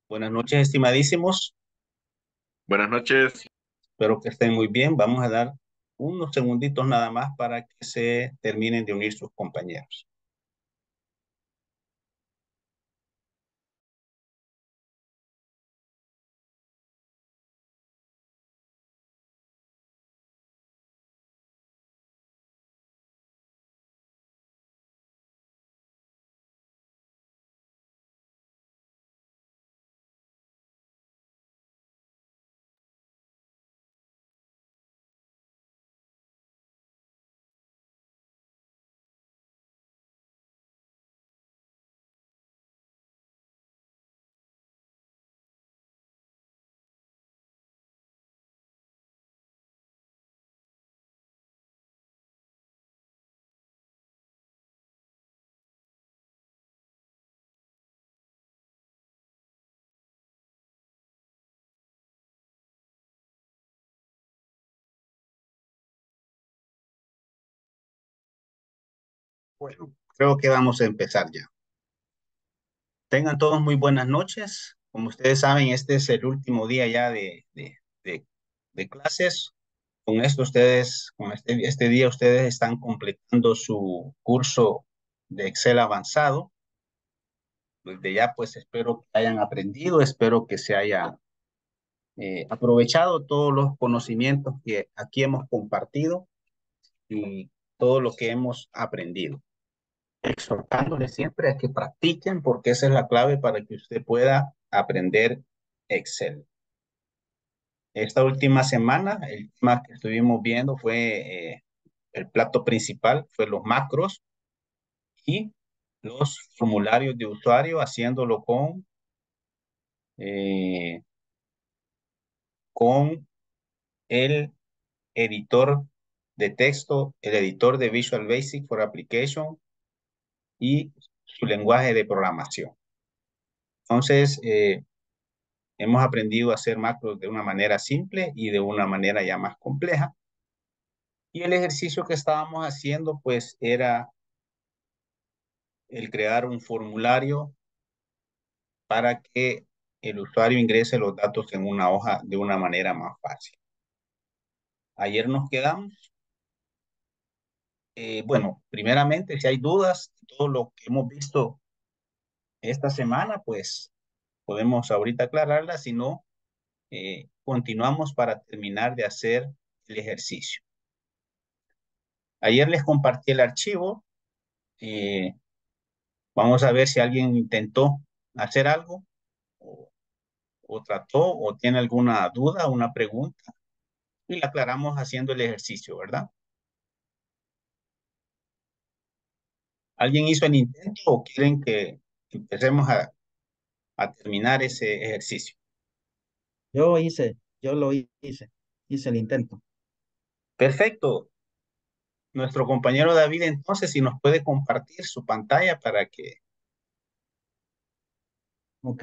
Buenas noches, estimadísimos. Buenas noches. Espero que estén muy bien. Vamos a dar unos segunditos nada más para que se terminen de unir sus compañeros. Bueno, creo que vamos a empezar ya. Tengan todos muy buenas noches. Como ustedes saben, este es el último día ya de, de clases. Con esto ustedes, con este día ustedes están completando su curso de Excel avanzado. Desde ya, pues espero que hayan aprendido, espero que se haya aprovechado todos los conocimientos que aquí hemos compartido y todo lo que hemos aprendido. Exhortándoles siempre a que practiquen porque esa es la clave para que usted pueda aprender Excel. Esta última semana, el tema que estuvimos viendo fue el plato principal, fue los macros y los formularios de usuario haciéndolo eh, con el editor de texto, el editor de Visual Basic for Application y su lenguaje de programación. Entonces, hemos aprendido a hacer macros de una manera simple y de una manera ya más compleja. Y el ejercicio que estábamos haciendo, pues, era el crear un formulario para que el usuario ingrese los datos en una hoja de una manera más fácil. Ayer nos quedamos. Bueno, primeramente, si hay dudas de todo lo que hemos visto esta semana, pues podemos ahorita aclararlas, si no, continuamos para terminar de hacer el ejercicio. Ayer les compartí el archivo. eh, Vamos a ver si alguien intentó hacer algo o, o trató o tiene alguna duda, una pregunta y la aclaramos haciendo el ejercicio, ¿verdad? ¿Alguien hizo el intento o quieren que empecemos a terminar ese ejercicio? Yo hice el intento. Perfecto. Nuestro compañero David, entonces, si nos puede compartir su pantalla para que... Ok.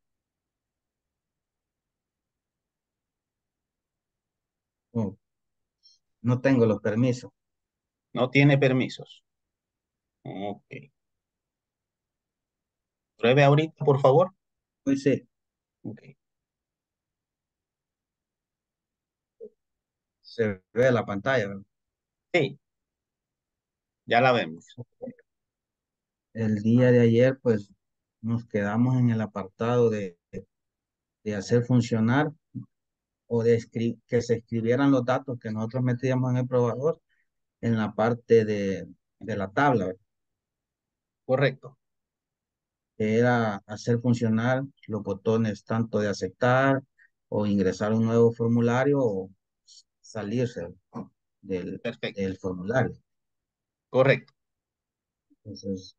Oh, no tengo los permisos. No tiene permisos. Ok. Pruebe ahorita, por favor. Hoy sí, Ok. se ve la pantalla, ¿verdad? Sí, ya la vemos. El día de ayer, pues, nos quedamos en el apartado de hacer funcionar o que se escribieran los datos que nosotros metíamos en el probador en la parte de la tabla, ¿verdad? Correcto. Que era hacer funcionar los botones tanto de aceptar o ingresar un nuevo formulario o salirse del, Perfecto. del formulario. Correcto. Entonces,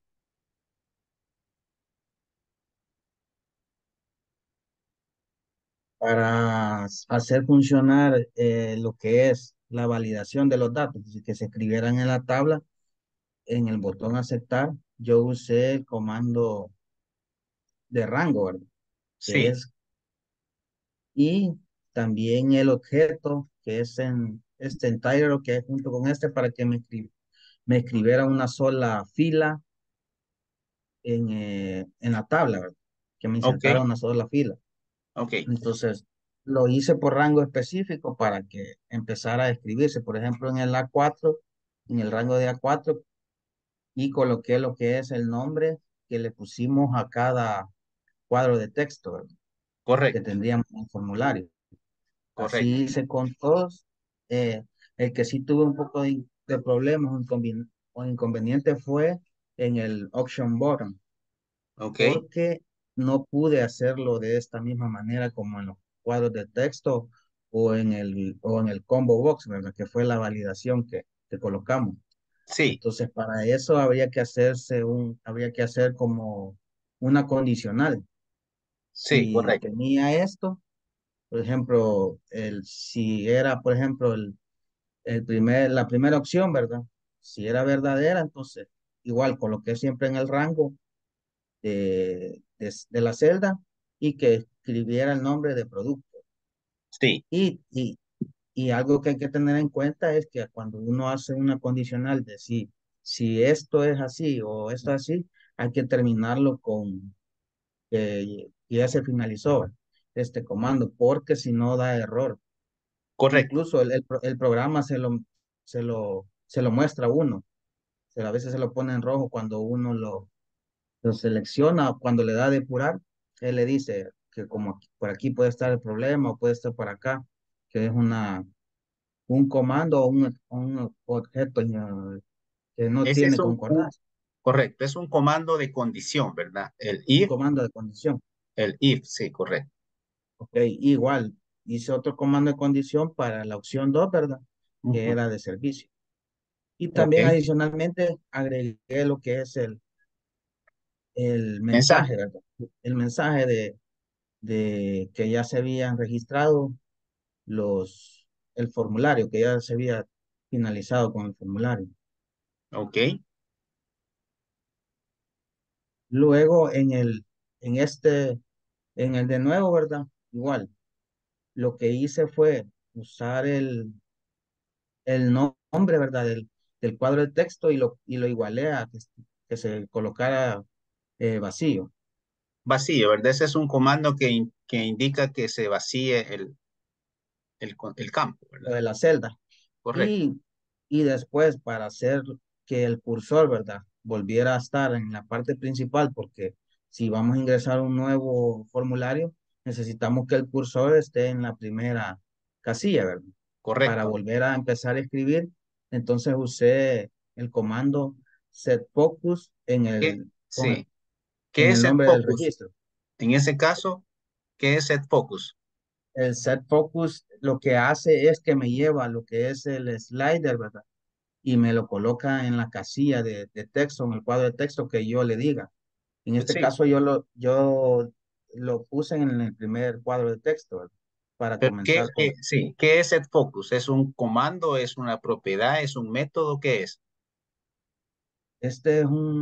para hacer funcionar lo que es la validación de los datos, y que se escribieran en la tabla, en el botón aceptar, yo usé el comando de rango, ¿verdad? Que Sí, es, y también el objeto, que es en este entire, que es junto con este, para que me escribiera una sola fila en la tabla, ¿verdad? que me Ok, insertara una sola fila. ok, Entonces, lo hice por rango específico para que empezara a escribirse. Por ejemplo, en el A4, en el rango de A4, y coloqué lo que es el nombre que le pusimos a cada cuadro de texto, ¿verdad? Que correcto, tendríamos en el formulario. correcto. Así hice con todos. El que sí tuvo un poco de problemas o inconveniente fue en el option button, Ok, porque no pude hacerlo de esta misma manera como en los cuadros de texto o en el combo box, ¿verdad? Que fue la validación que colocamos. sí, Entonces, para eso habría que hacer como una condicional. sí, Si correcto, tenía esto, por ejemplo, si era, por ejemplo, la primera opción, ¿verdad? Si era verdadera, entonces igual coloqué siempre en el rango de la celda y que escribiera el nombre de producto. sí, Y, y, y algo que hay que tener en cuenta es que cuando uno hace una condicional de si esto es así o esto es así, hay que terminarlo con que ya se finalizó este comando, porque si no da error. correcto, Incluso el programa se lo muestra a uno. A veces se lo pone en rojo cuando uno lo selecciona, cuando le da a depurar, él le dice que como por aquí puede estar el problema o puede estar por acá, que es un comando o un objeto que no ese es tiene concordancia, correcto, es un comando de condición, ¿verdad? un comando de condición. El if, sí, correcto. Ok, igual, hice otro comando de condición para la opción 2, ¿verdad? Que Ujú. era de servicio. Y Ok, también adicionalmente agregué lo que es el mensaje, mensaje. ¿verdad? El mensaje de que ya se habían registrado el formulario, que ya se había finalizado con el formulario. Ok, Luego en este, en el de nuevo, ¿verdad? Igual, lo que hice fue usar el nombre, ¿verdad? Del cuadro de texto y lo igualé a que se colocara vacío, vacío, ¿verdad? Ese es un comando que indica que se vacíe el campo, lo ¿verdad? de la celda. Correcto, Y, y después para hacer que el cursor, ¿verdad? Volviera a estar en la parte principal, porque si vamos a ingresar un nuevo formulario, necesitamos que el cursor esté en la primera casilla, ¿verdad? Para correcto. volver a empezar a escribir, entonces usé el comando set focus Sí, ¿qué en es el set nombre del focus? registro. En ese caso, ¿qué es set focus? El set focus lo que hace es que me lleva a lo que es el slider, ¿verdad? Y me lo coloca en la casilla de texto, en el cuadro de texto que yo le diga. En este Sí, caso yo lo puse en el primer cuadro de texto, ¿verdad? Para pero comenzar con, sí, ¿qué es set focus? ¿Es un comando, es una propiedad, es un método? ¿Qué es? este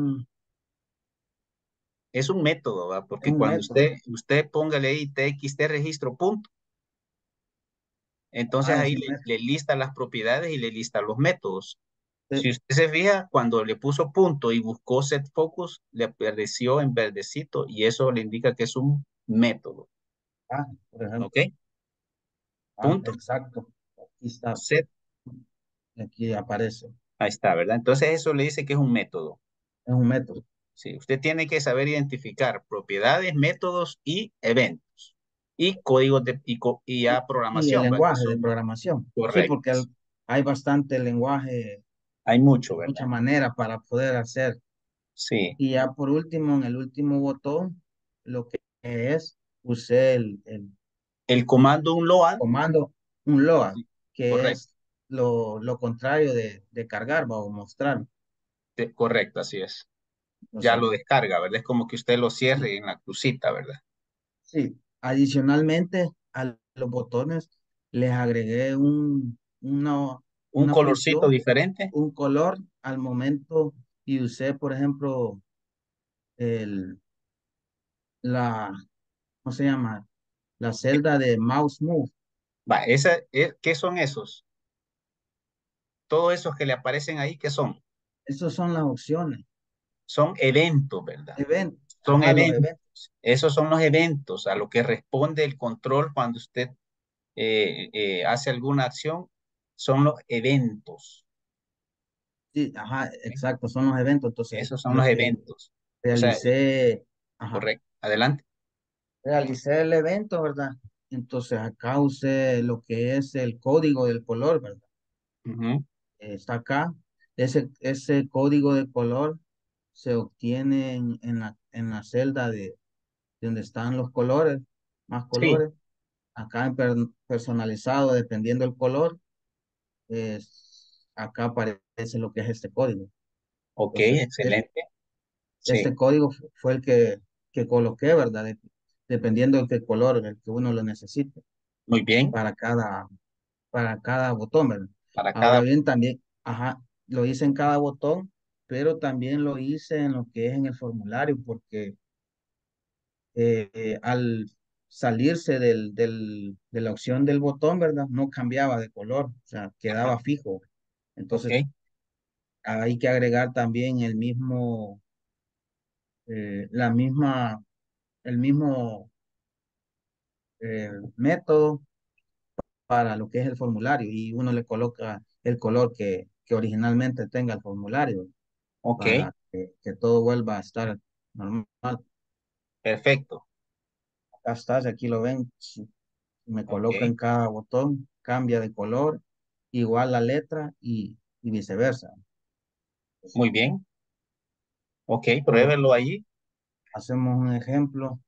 Es un método, ¿va? es Porque un cuando método. usted póngale ahí txt registro punto, entonces Ah, es ahí un método. le lista las propiedades y le lista los métodos. Sí. Si usted se fija, cuando le puso punto y buscó set focus, le apareció en verdecito y eso le indica que es un método. Ah, por ¿Ok? ejemplo. Ah, Punto, exacto. Aquí está. set, Aquí aparece. ahí está, ¿verdad? Entonces eso le dice que es un método. Es un método. Sí, usted tiene que saber identificar propiedades, métodos y eventos. Y códigos y Y, ya y el programación, ¿va? Que lenguaje de son programación. Sí, porque correctos. hay bastante lenguaje, Hay mucho, mucha ¿verdad? manera para poder hacer. Sí. Y ya por último, en el último botón, lo que es, usé el El comando unload, comando un load, sí, que correcto, es lo contrario de cargar, va, o mostrar. correcto, así es. Ya Entonces, lo descarga, ¿verdad? Es como que usted lo cierre en la crucita, ¿verdad? sí, adicionalmente a los botones les agregué Un una colorcito función, diferente. un color al momento y usé, por ejemplo, el, la, ¿cómo se llama? La celda de mouse move. Va, ¿qué son esos? Todos esos que le aparecen ahí, ¿qué son? Esas son las opciones. Son eventos, ¿verdad? Eventos. Son Ajá, los eventos. eventos. Esos son los eventos a lo que responde el control cuando usted hace alguna acción, son los eventos. Sí, ajá, ¿Sí? exacto, son los eventos. Entonces, Esos son lo los que eventos. O sea, realicé, ajá, correcto. Adelante. realicé el evento, ¿verdad? Entonces, acá usé lo que es el código del color, ¿verdad? Ujú. Está acá. Ese código de color se obtiene en la celda de donde están los colores, más Sí, colores. Acá en personalizado, dependiendo del color, acá aparece lo que es este código. ok, Entonces, excelente. Sí, este código fue el que coloqué, ¿verdad? Dependiendo del que color, el que uno lo necesite muy bien. para para cada botón, ¿verdad? Para Ahora cada, bien, también, ajá, lo hice en cada botón, pero también lo hice en lo que es en el formulario, porque al salirse de la opción del botón, ¿verdad? No cambiaba de color, o sea, ajá, quedaba fijo. ok, Entonces, hay que agregar también la misma, el mismo método para lo que es el formulario y uno le coloca el color que originalmente tenga el formulario ok, para que todo vuelva a estar normal. perfecto. Acá está, si aquí lo ven, si me Ok, coloca en cada botón, cambia de color, igual la letra y viceversa. muy bien. Ok, Por- pruébelo allí. hacemos un ejemplo.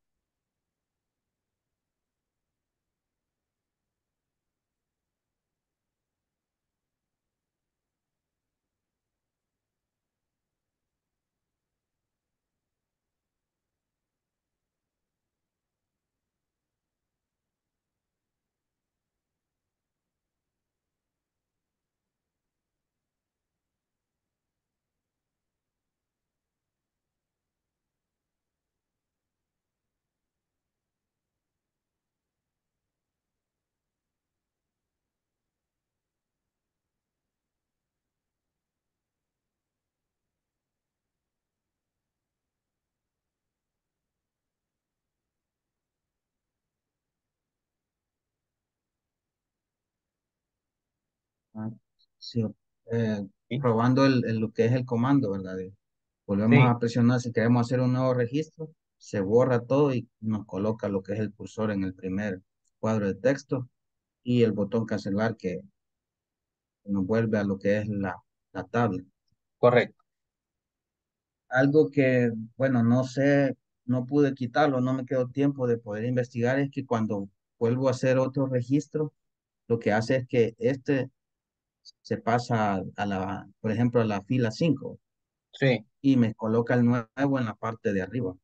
ah, sí, eh, Sí, probando lo que es el comando, ¿verdad? Volvemos sí, a presionar si queremos hacer un nuevo registro, se borra todo y nos coloca lo que es el cursor en el primer cuadro de texto y el botón cancelar que nos vuelve a lo que es la tabla. correcto. Algo que, bueno, no sé, no pude quitarlo, no me quedó tiempo de poder investigar, es que cuando vuelvo a hacer otro registro, lo que hace es que este se pasa por ejemplo, a la fila 5 Sí, y me coloca el nuevo en la parte de arriba.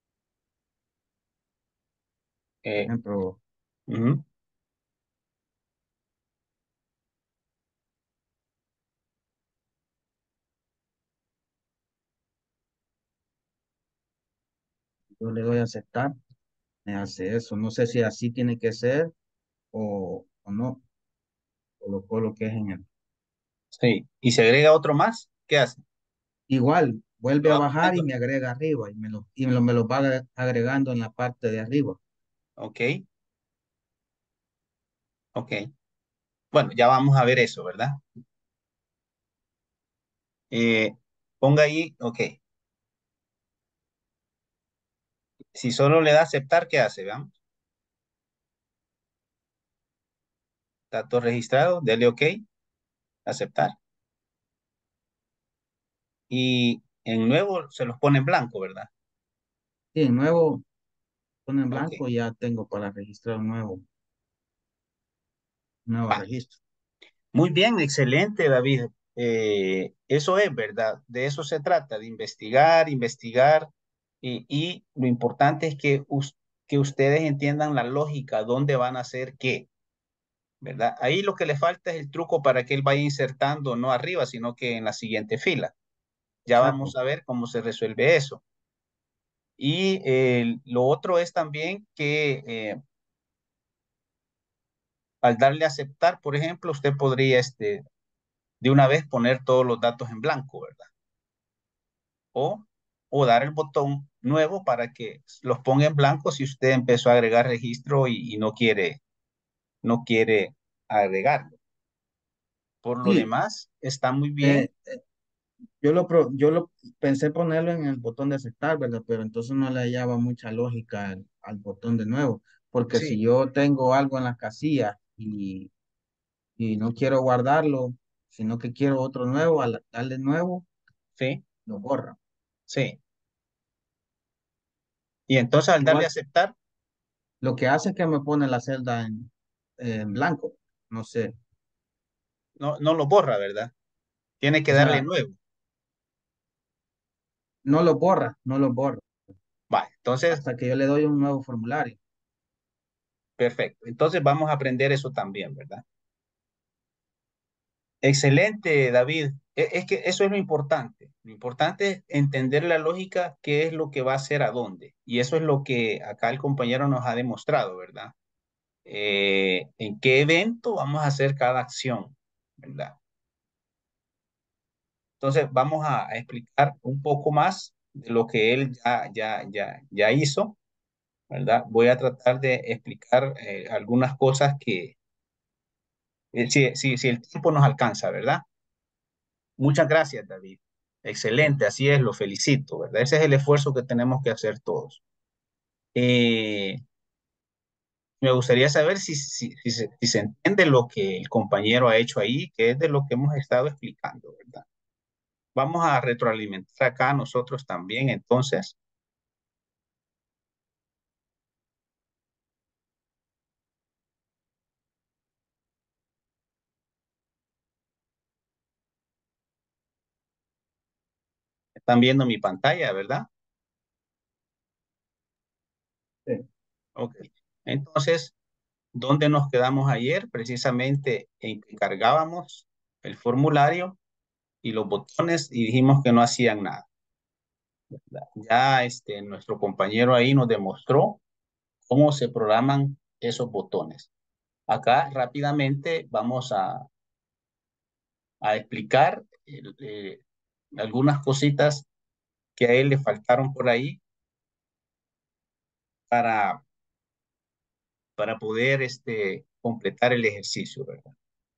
Por eh, ejemplo, ujú. yo le doy a aceptar, me hace eso. No sé si así tiene que ser o no, colocó lo que es en el. Sí. ¿Y se agrega otro más? ¿Qué hace? Igual, Lo vuelve a va bajar y poniendo. me agrega arriba me lo va agregando en la parte de arriba. Ok, ok. Bueno, ya vamos a ver eso, ¿verdad? Eh, ponga ahí, ok. Si solo le da aceptar, ¿qué hace? Veamos. Datos registrados, dele ok, aceptar. Y en nuevo se los pone en blanco, ¿verdad? Sí, en nuevo, pone en Ok. blanco, ya tengo para registrar nuevo Va. registro. Muy bien, excelente, David. Eso es verdad, de eso se trata, de investigar, investigar, y lo importante es que, que ustedes entiendan la lógica, dónde van a hacer qué, ¿verdad? Ahí lo que le falta es el truco para que él vaya insertando no arriba, sino que en la siguiente fila. Ya Exacto. vamos a ver cómo se resuelve eso. Y lo otro es también que al darle a aceptar, por ejemplo, usted podría de una vez poner todos los datos en blanco, ¿verdad? O o dar el botón nuevo para que los ponga en blanco si usted empezó a agregar registro y no quiere agregarlo. Por lo Sí, demás, está muy bien. eh, yo lo pensé ponerlo en el botón de aceptar, ¿verdad? Pero entonces no le hallaba mucha lógica al botón de nuevo, porque si Sí, yo tengo algo en la casilla y no quiero guardarlo, sino que quiero otro nuevo, al darle nuevo, sí, lo borra. sí. Y entonces al darle a Igual, aceptar, lo que hace es que me pone la celda en blanco, no sé. no lo borra, ¿verdad? Tiene que O darle sea, nuevo. no lo borra, Vale, entonces, hasta que yo le doy un nuevo formulario. perfecto. Entonces vamos a aprender eso también, ¿verdad? Excelente, David. Es que eso es lo importante. Lo importante es entender la lógica, qué es lo que va a hacer a dónde. Y eso es lo que acá el compañero nos ha demostrado, ¿verdad? En qué evento vamos a hacer cada acción, ¿verdad? Entonces vamos a explicar un poco más de lo que él ya hizo, ¿verdad? Voy a tratar de explicar algunas cosas que, si el tiempo nos alcanza, ¿verdad? Muchas gracias, David. Excelente, así es, lo felicito, ¿verdad? Ese es el esfuerzo que tenemos que hacer todos. Eh, Me gustaría saber si se entiende lo que el compañero ha hecho ahí, que es de lo que hemos estado explicando, ¿verdad? Vamos a retroalimentar acá nosotros también, entonces, están viendo mi pantalla, ¿verdad? Sí. Ok. Entonces, ¿dónde nos quedamos ayer? Precisamente en que cargábamos el formulario y los botones y dijimos que no hacían nada. Ya nuestro compañero ahí nos demostró cómo se programan esos botones. Acá rápidamente vamos a explicar algunas cositas que a él le faltaron por ahí para, para poder completar el ejercicio, ¿verdad?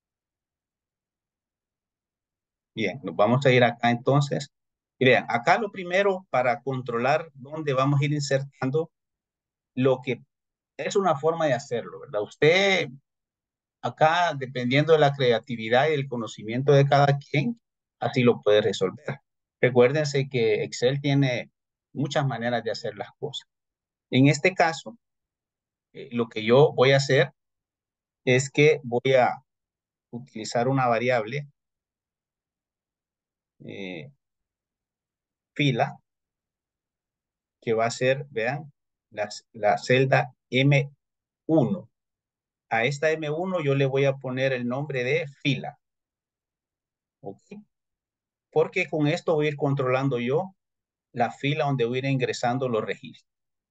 Bien, nos vamos a ir acá entonces. Y vean, acá lo primero para controlar dónde vamos a ir insertando lo que es una forma de hacerlo, ¿verdad? Usted acá, dependiendo de la creatividad y el conocimiento de cada quien, así lo puede resolver. Recuérdense que Excel tiene muchas maneras de hacer las cosas. En este caso, lo que yo voy a hacer es que voy a utilizar una variable eh, fila que va a ser, vean, la celda M1. A esta M1 yo le voy a poner el nombre de fila, ¿ok? Porque con esto voy a ir controlando yo la fila donde voy a ir ingresando los registros.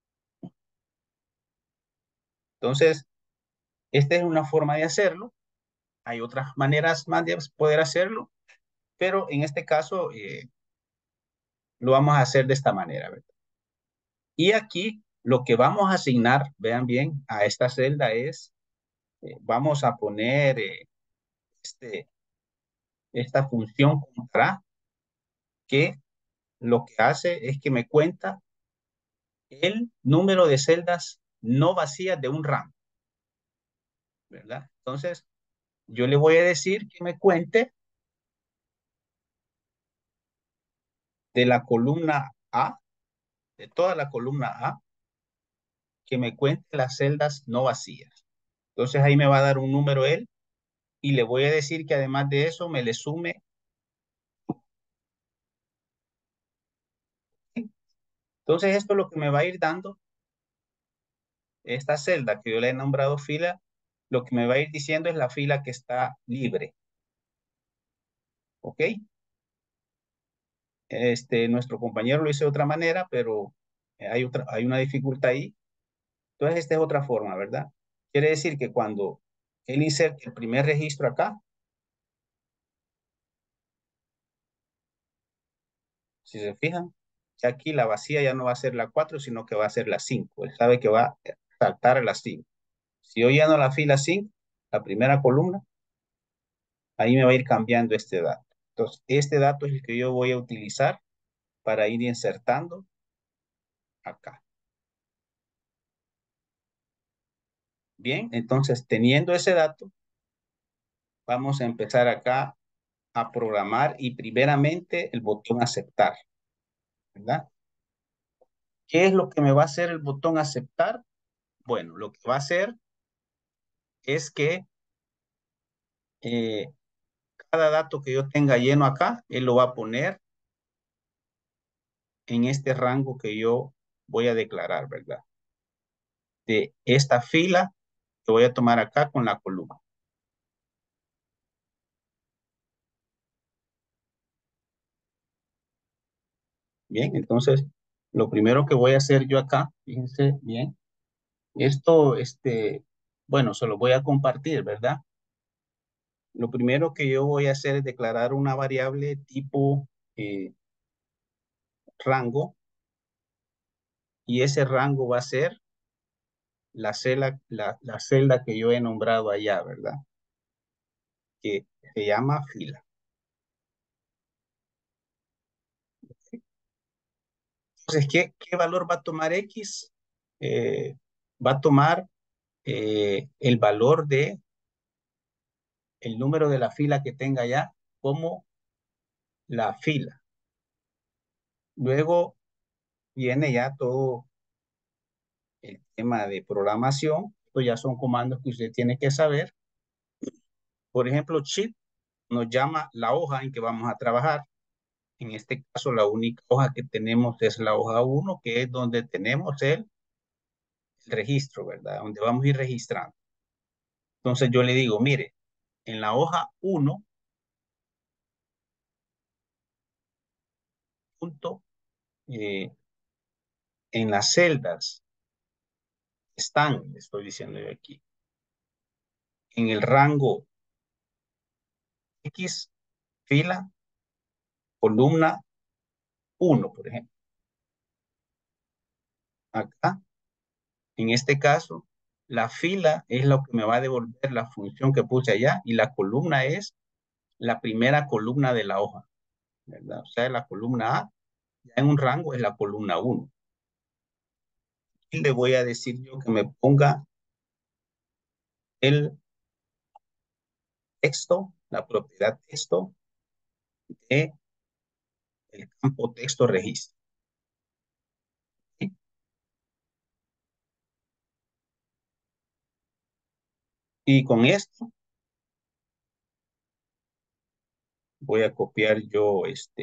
Entonces, esta es una forma de hacerlo. Hay otras maneras más de poder hacerlo, pero en este caso lo vamos a hacer de esta manera, ¿verdad? Y aquí lo que vamos a asignar, vean bien, a esta celda es, vamos a poner este, esta función contra que lo que hace es que me cuenta el número de celdas no vacías de un RAM, ¿verdad? Entonces, yo le voy a decir que me cuente de la columna A, de toda la columna A, que me cuente las celdas no vacías. Entonces ahí me va a dar un número él y le voy a decir que además de eso me le sume. Entonces esto es lo que me va a ir dando esta celda que yo le he nombrado fila, lo que me va a ir diciendo es la fila que está libre, ¿ok? Nuestro compañero lo hizo de otra manera, pero hay una dificultad ahí. Entonces esta es otra forma, ¿verdad? Quiere decir que cuando él inserte el primer registro acá, si se fijan, Y aquí la vacía ya no va a ser la 4, sino que va a ser la 5. Él sabe que va a saltar a la 5. Si yo lleno la fila 5, la primera columna, ahí me va a ir cambiando este dato. Entonces, este dato es el que yo voy a utilizar para ir insertando acá. Bien, entonces teniendo ese dato, vamos a empezar acá a programar y primeramente el botón aceptar, ¿verdad? ¿Qué es lo que me va a hacer el botón aceptar? Bueno, lo que va a hacer es que eh, cada dato que yo tenga lleno acá, él lo va a poner en este rango que yo voy a declarar, ¿verdad? De esta fila que voy a tomar acá con la columna. Bien, entonces, lo primero que voy a hacer yo acá, fíjense bien, esto, bueno, se lo voy a compartir, ¿verdad? Lo primero que yo voy a hacer es declarar una variable tipo rango, y ese rango va a ser la celda que yo he nombrado allá, ¿verdad? Que se llama fila. Entonces, ¿qué valor va a tomar X? Va a tomar el valor de el número de la fila que tenga allá como la fila. Luego viene ya todo el tema de programación. Esto ya son comandos que usted tiene que saber. Por ejemplo, sheet nos llama la hoja en que vamos a trabajar. En este caso, la única hoja que tenemos es la hoja 1, que es donde tenemos el registro, ¿verdad? Donde vamos a ir registrando. Entonces yo le digo, mire, en la hoja 1, punto, en las celdas están, le estoy diciendo yo aquí, en el rango X, fila, columna 1, por ejemplo. Acá, en este caso, la fila es lo que me va a devolver la función que puse allá y la columna es la primera columna de la hoja, ¿verdad? O sea, la columna A, ya en un rango es la columna 1. Y le voy a decir yo que me ponga el texto, la propiedad texto de el campo texto registro. ¿Sí? Y con esto voy a copiar yo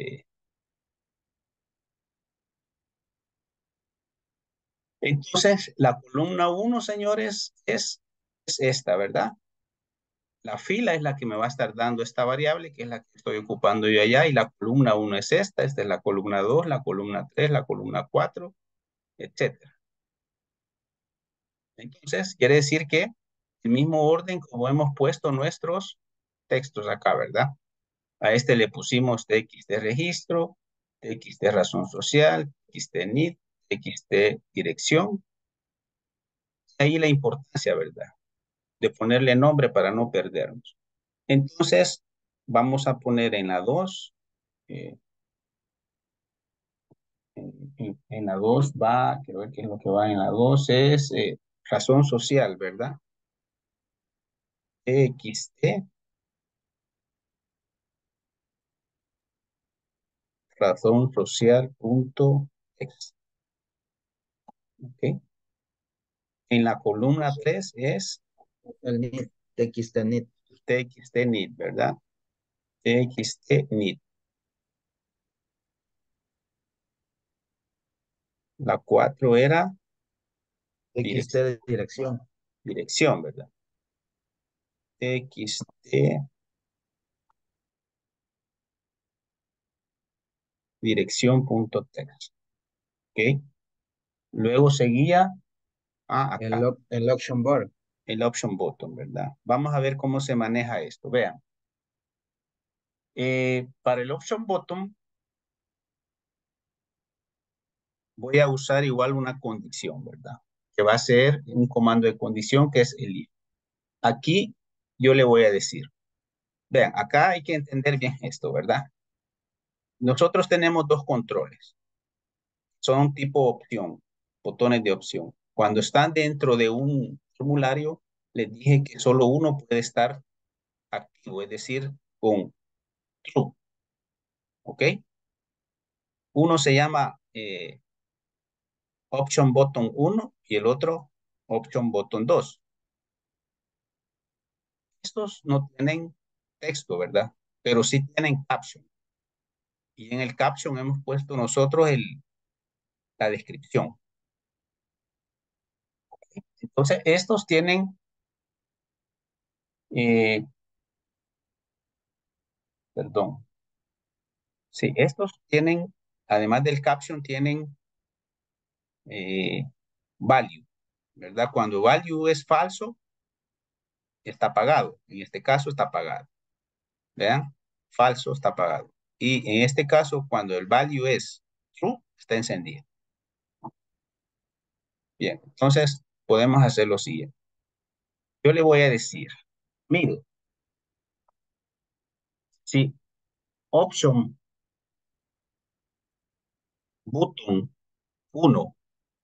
Entonces, la columna 1, señores, es esta, ¿verdad? La fila es la que me va a estar dando esta variable, que es la que estoy ocupando yo allá, y la columna 1 es esta es la columna 2, la columna 3, la columna 4, etcétera. Entonces, quiere decir que el mismo orden como hemos puesto nuestros textos acá, ¿verdad? A este le pusimos TX de registro, TX de razón social, TX de NID, TX de dirección. Ahí la importancia, ¿verdad? De ponerle nombre para no perdernos. Entonces, vamos a poner en la 2, en la 2 va, quiero ver qué es lo que va en la 2, es razón social, ¿verdad? TXT, razón social punto X. ¿Ok? En la columna 3 es El NIT, TXT NIT. TXT NID, ¿verdad? TXT NID. La 4 era TXT dirección, de dirección. dirección, ¿verdad? TXT dirección.text. ¿Ok? Luego seguía acá, El option bar. el option button, ¿verdad? Vamos a ver cómo se maneja esto. Vean. Para el option button, voy a usar igual una condición, ¿verdad? Que va a ser un comando de condición que es el if. Aquí yo le voy a decir, vean, acá hay que entender bien esto, ¿verdad? Nosotros tenemos dos controles. Son tipo opción, botones de opción. Cuando están dentro de un formulario, les dije que solo uno puede estar activo, es decir, con true, ¿ok? Uno se llama option button 1 y el otro option button 2. Estos no tienen texto, ¿verdad? Pero sí tienen caption. Y en el caption hemos puesto nosotros la descripción. Entonces, estos tienen, eh, perdón, sí, estos tienen, además del caption, tienen eh, value, ¿verdad? Cuando value es falso, está apagado. En este caso está apagado. Vean, falso está apagado. Y en este caso, cuando el value es true, está encendido. Bien, entonces podemos hacer lo siguiente. Yo le voy a decir, mire, si option button 1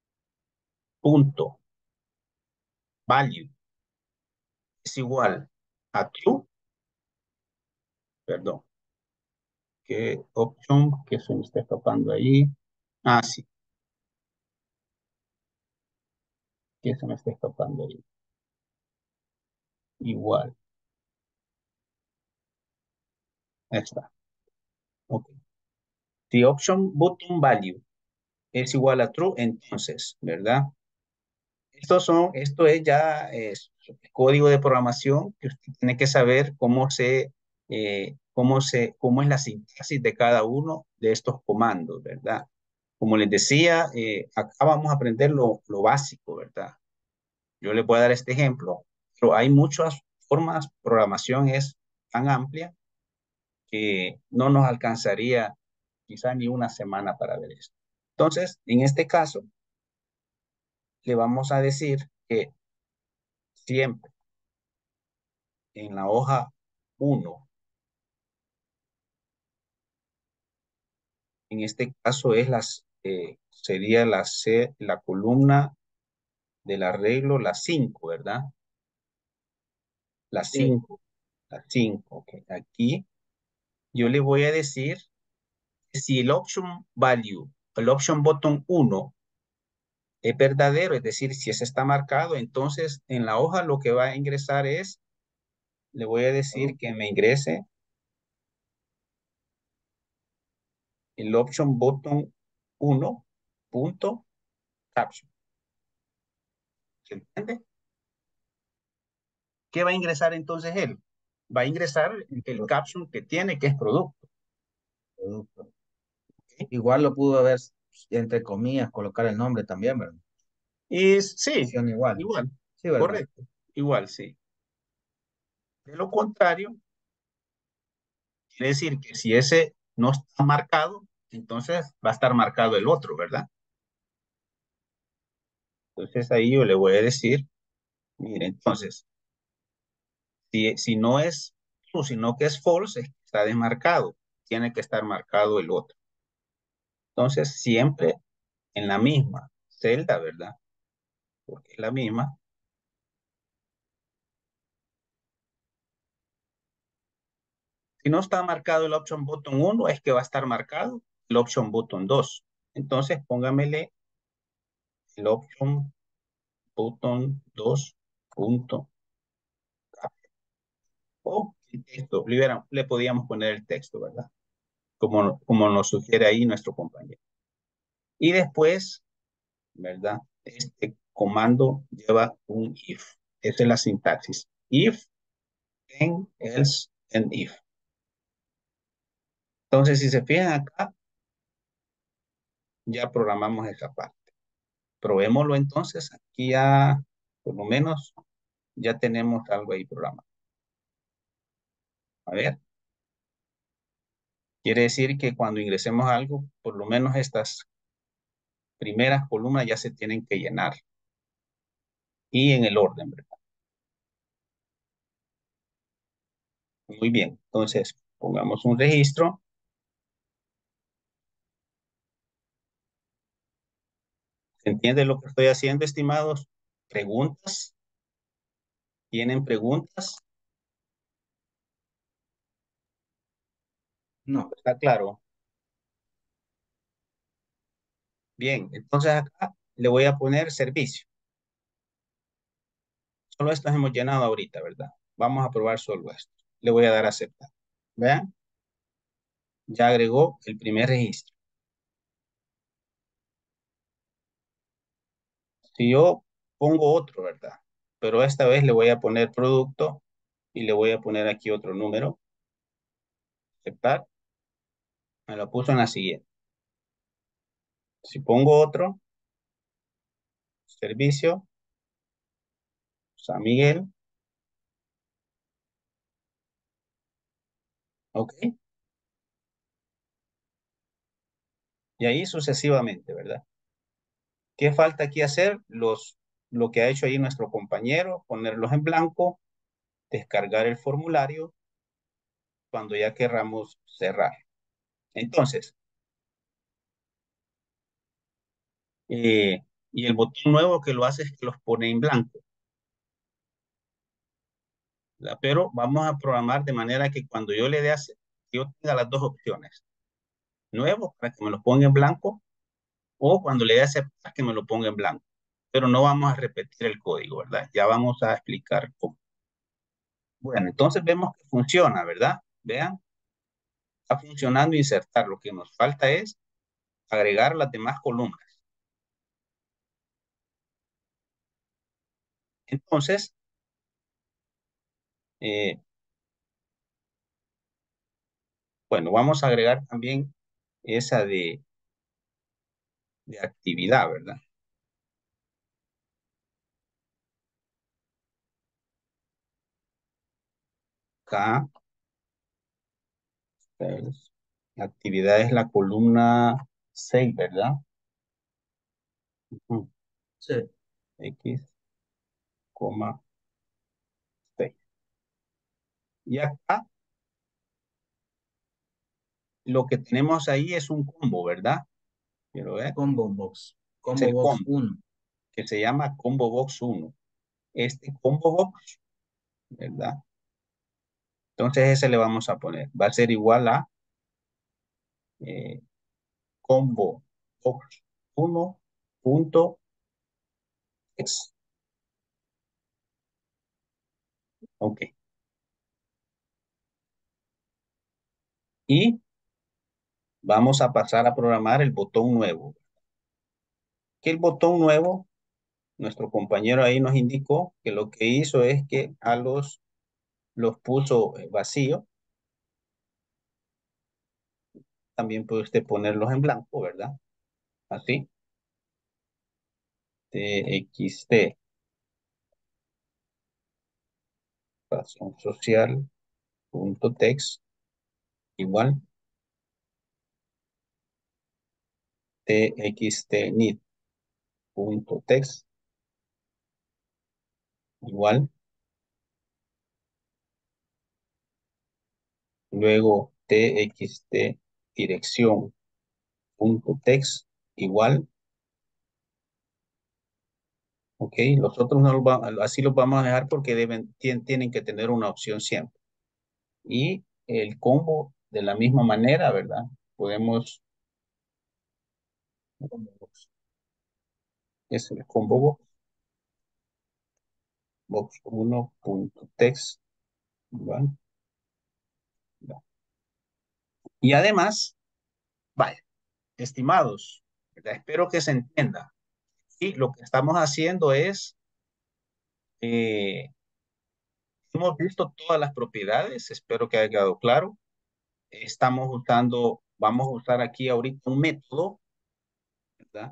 punto value es igual a true, perdón, que option que se me está escapando ahí. Ah, sí, que se me está escapando ahí. Igual, ahí está. Ok. Si option button value es igual a true, entonces, ¿verdad? Esto es ya código de programación que usted tiene que saber cómo es la sintaxis de cada uno de estos comandos, ¿verdad? Como les decía, acá vamos a aprender lo básico, ¿verdad? Yo les voy a dar este ejemplo, pero hay muchas formas, programación es tan amplia que no nos alcanzaría quizá ni una semana para ver esto. Entonces, en este caso, le vamos a decir que siempre en la hoja 1, en este caso sería la columna del arreglo, la 5, ¿verdad? La Sí, 5, la 5. Ok. Aquí yo le voy a decir que si el option value, el option button 1 es verdadero, es decir, si ese está marcado, entonces en la hoja lo que va a ingresar es, le voy a decir que me ingrese el option button 1 punto caption. ¿Se entiende? ¿Qué va a ingresar entonces él? Va a ingresar el el caption que tiene, que es producto. producto. ¿Ok? Igual lo pudo haber, entre comillas, colocar el nombre también, ¿verdad? Y sí, Funciona igual. igual, Sí, ¿verdad? correcto, igual, sí. De lo contrario, quiere decir que si ese no está marcado, entonces va a estar marcado el otro, ¿verdad? Entonces ahí yo le voy a decir, mire, entonces, si no es true, sino que es false, está desmarcado, tiene que estar marcado el otro. Entonces, siempre en la misma celda, ¿verdad? Porque es la misma. Si no está marcado el option button 1, es que va a estar marcado el option button 2. Entonces, póngamele el option button 2 punto o el texto. Le podíamos poner el texto, ¿verdad? Como nos sugiere ahí nuestro compañero. Y después, ¿verdad? Este comando lleva un if. Esa es la sintaxis. If, then, else, and if. Entonces, si se fijan acá, ya programamos esa parte. Probémoslo entonces. Aquí ya, por lo menos, ya tenemos algo ahí programado. A ver, quiere decir que cuando ingresemos algo, por lo menos primeras columnas ya se tienen que llenar. Y en el orden, ¿verdad? Muy bien. Entonces, pongamos un registro. ¿Se entiende lo que estoy haciendo, estimados? ¿Preguntas? ¿Tienen preguntas? No, ¿Está claro? Bien, entonces acá le voy a poner servicio. Solo estas hemos llenado ahorita, ¿verdad? Vamos a probar solo esto. Le voy a dar a aceptar. Vean, ya agregó el primer registro. Si yo pongo otro, ¿verdad? Pero esta vez le voy a poner producto y le voy a poner aquí otro número. Aceptar. Me lo puso en la siguiente. Si pongo otro, servicio, San Miguel, ¿ok? Y ahí sucesivamente, ¿verdad? ¿Qué falta aquí hacer? Lo que ha hecho ahí nuestro compañero, ponerlos en blanco, descargar el formulario cuando ya querramos cerrar. Entonces, y el botón nuevo que lo hace es que los pone en blanco, ¿verdad? Pero vamos a programar de manera que cuando yo le dé hacer, yo tenga las dos opciones. Nuevo para que me lo ponga en blanco o cuando le dé aceptar que me lo ponga en blanco. Pero no vamos a repetir el código, ¿verdad? Ya vamos a explicar cómo. Bueno, entonces vemos que funciona, ¿verdad? Vean, está funcionando insertar. Lo que nos falta es agregar las demás columnas. Entonces, eh, bueno, vamos a agregar también esa de actividad, ¿verdad? Acá, pues, la actividad es la columna 6, ¿verdad? Ujú. sí, X, coma, 6. Y acá lo que tenemos ahí es un combo, ¿verdad? Quiero ver. Es combo el box combo, 1, que se llama Combo Box 1. Este Combo Box, ¿verdad? Entonces ese le vamos a poner. Va a ser igual a eh, Combo Box 1 punto X. Ok. Y vamos a pasar a programar el botón nuevo. Que el botón nuevo, nuestro compañero ahí nos indicó que lo que hizo es que a los puso vacío. También puede usted ponerlos en blanco, ¿verdad? Así. TXT, razón social, punto text, igual. TXT need, punto text, igual. Luego TXT dirección, punto text, igual. Ok, los otros no así los vamos a dejar porque tienen que tener una opción siempre. Y el combo de la misma manera, ¿verdad? Podemos, combo box. es el combo box, box 1.text, igual. Y además, vaya, estimados, ¿verdad? Espero que se entienda. Y lo que estamos haciendo es, eh, hemos visto todas las propiedades, espero que haya quedado claro. Estamos usando, vamos a usar aquí ahorita un método, ¿verdad?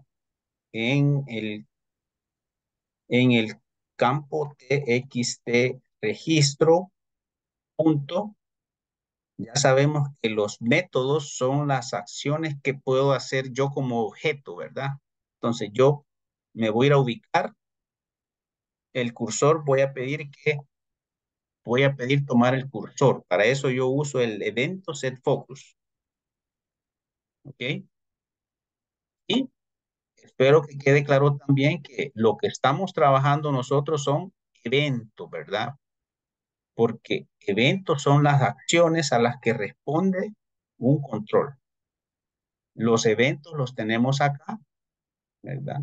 En el campo txt registro punto. Ya sabemos que los métodos son las acciones que puedo hacer yo como objeto, ¿verdad? Entonces yo me voy a ir a ubicar el cursor, voy a pedir tomar el cursor. Para eso yo uso el evento set focus. ¿Ok? Y espero que quede claro también que lo que estamos trabajando nosotros son eventos, ¿verdad? Porque eventos son las acciones a las que responde un control. Los eventos los tenemos acá, ¿verdad?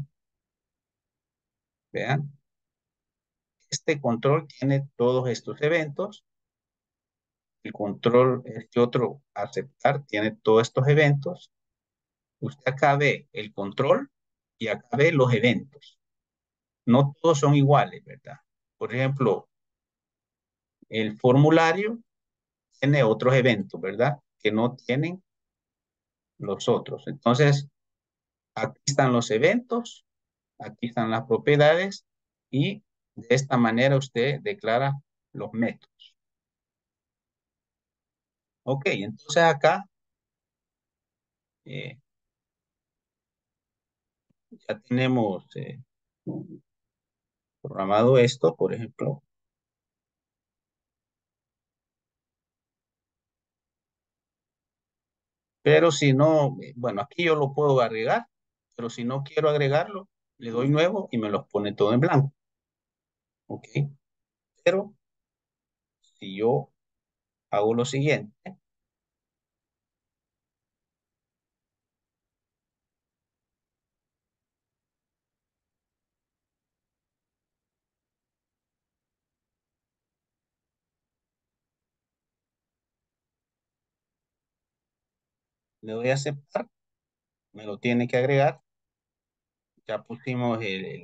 Vean, este control tiene todos estos eventos. El control, este otro, aceptar, tiene todos estos eventos. Usted acá ve el control y acá ve los eventos. No todos son iguales, ¿verdad? Por ejemplo, el formulario tiene otros eventos, ¿verdad? Que no tienen los otros. Entonces, aquí están los eventos, aquí están las propiedades y de esta manera usted declara los métodos. Ok, entonces acá eh, ya tenemos programado esto, por ejemplo. Pero si no, bueno, aquí yo lo puedo agregar, pero si no quiero agregarlo, le doy nuevo y me los pone todo en blanco. Ok, pero si yo hago lo siguiente, le doy a aceptar, me lo tiene que agregar. Ya pusimos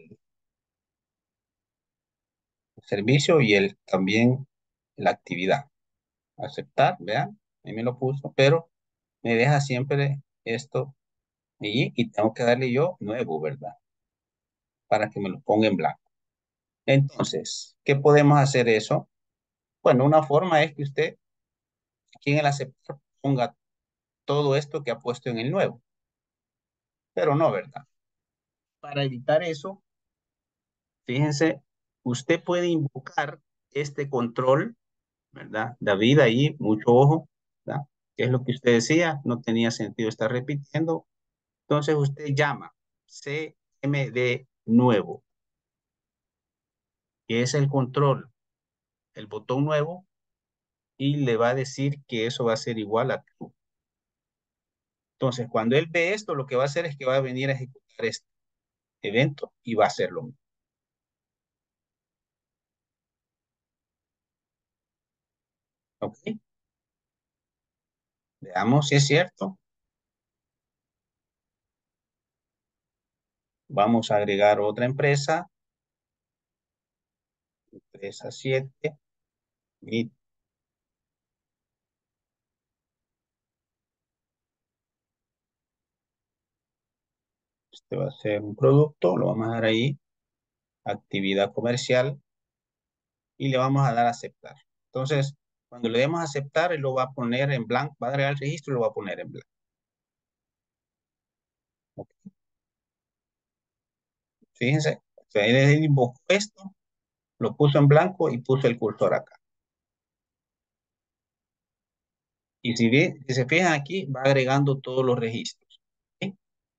el servicio y también la actividad. Aceptar, vean, ahí me lo puso, pero me deja siempre esto y tengo que darle yo nuevo, ¿verdad? Para que me lo ponga en blanco. Entonces, ¿qué podemos hacer eso? Bueno, una forma es que usted aquí en el aceptar ponga todo esto que ha puesto en el nuevo, pero no, ¿verdad? Para evitar eso, fíjense, usted puede invocar este control, ¿verdad? David, ahí, mucho ojo, ¿verdad? ¿Qué es lo que usted decía? No tenía sentido estar repitiendo. Entonces usted llama CMD nuevo, que es el control, el botón nuevo, y le va a decir que eso va a ser igual a true. Entonces, cuando él ve esto, lo que va a hacer es que va a venir a ejecutar este evento y va a hacer lo mismo. ¿Ok? Veamos si es cierto. Vamos a agregar otra empresa, empresa 7, y este va a ser un producto, lo vamos a dar ahí, actividad comercial, y le vamos a dar a aceptar. Entonces, cuando le demos a aceptar, él lo va a poner en blanco, va a agregar el registro y lo va a poner en blanco. ¿Ok? Fíjense, o sea, él invocó esto, lo puso en blanco y puso el cursor acá. Y si se fijan aquí, va agregando todos los registros. ¿Sí?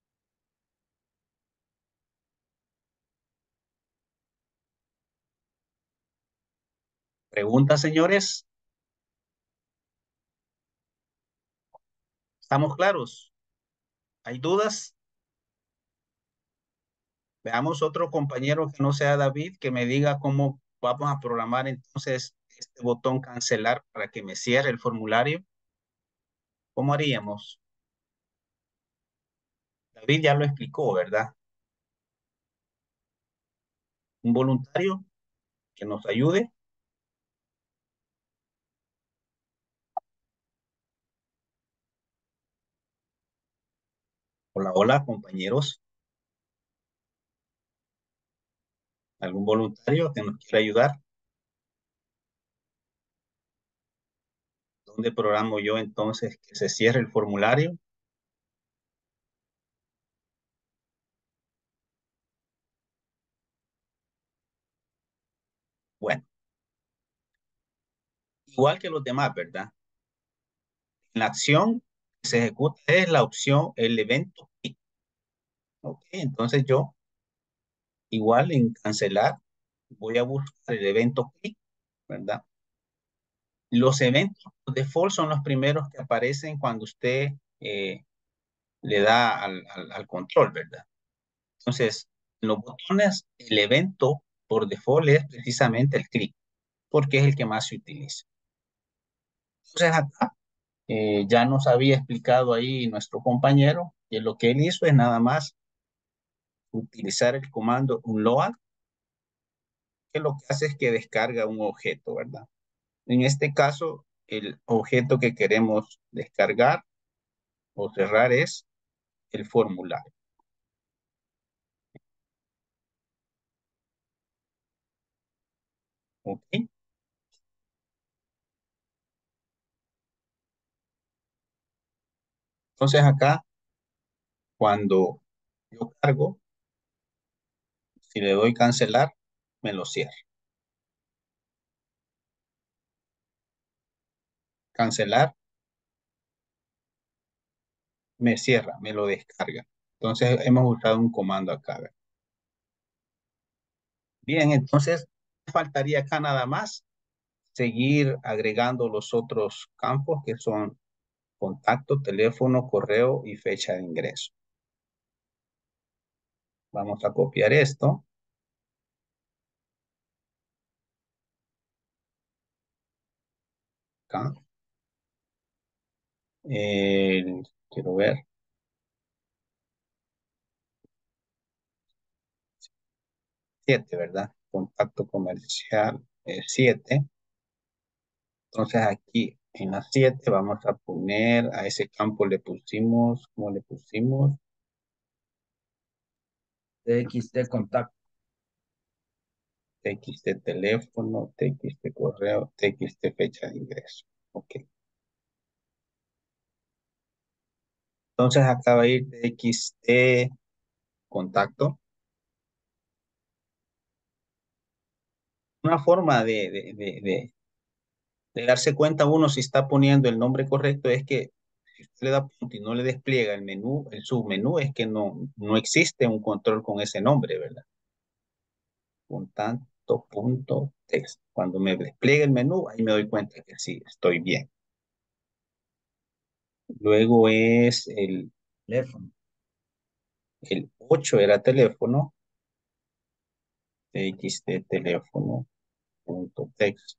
Preguntas, señores. ¿Estamos claros? ¿Hay dudas? Veamos otro compañero que no sea David, que me diga cómo vamos a programar entonces este botón cancelar para que me cierre el formulario. ¿Cómo haríamos? David ya lo explicó, ¿verdad? Un voluntario que nos ayude. Hola, hola, compañeros. ¿Algún voluntario que nos quiera ayudar? ¿Dónde programo yo entonces que se cierre el formulario? igual que los demás, ¿verdad? La acción que se ejecuta es la opción, el evento clic. Ok, entonces yo igual en cancelar voy a buscar el evento clic, ¿verdad? Los eventos default son los primeros que aparecen cuando usted le da al control, ¿verdad? Entonces, en los botones, el evento por default es precisamente el clic, porque es el que más se utiliza. Entonces, acá ya nos había explicado ahí nuestro compañero que lo que él hizo es nada más utilizar el comando unload, que lo que hace es que descarga un objeto, ¿verdad? En este caso, el objeto que queremos descargar o cerrar es el formulario. ¿Ok? Entonces acá, cuando yo cargo, si le doy cancelar, me lo cierra. Cancelar, me cierra, me lo descarga. Entonces hemos usado un comando acá. ¿Verdad? Bien, entonces faltaría acá nada más seguir agregando los otros campos que son contacto, teléfono, correo y fecha de ingreso. Vamos a copiar esto. Acá. Quiero ver. 7, ¿verdad? Contacto comercial 7. Entonces aquí en la 7 vamos a poner, a ese campo le pusimos, ¿cómo le pusimos? TXT contacto. TXT teléfono, TXT correo, TXT fecha de ingreso. Ok. Entonces acá va a ir TXT contacto. Una forma de darse cuenta uno si está poniendo el nombre correcto es que si usted le da punto y no le despliega el menú, el submenú, es que no existe un control con ese nombre, ¿verdad? Contacto punto text. Cuando me despliegue el menú, ahí me doy cuenta que sí, estoy bien. Luego es Teléfono. el 8 era teléfono, TXT teléfono punto text.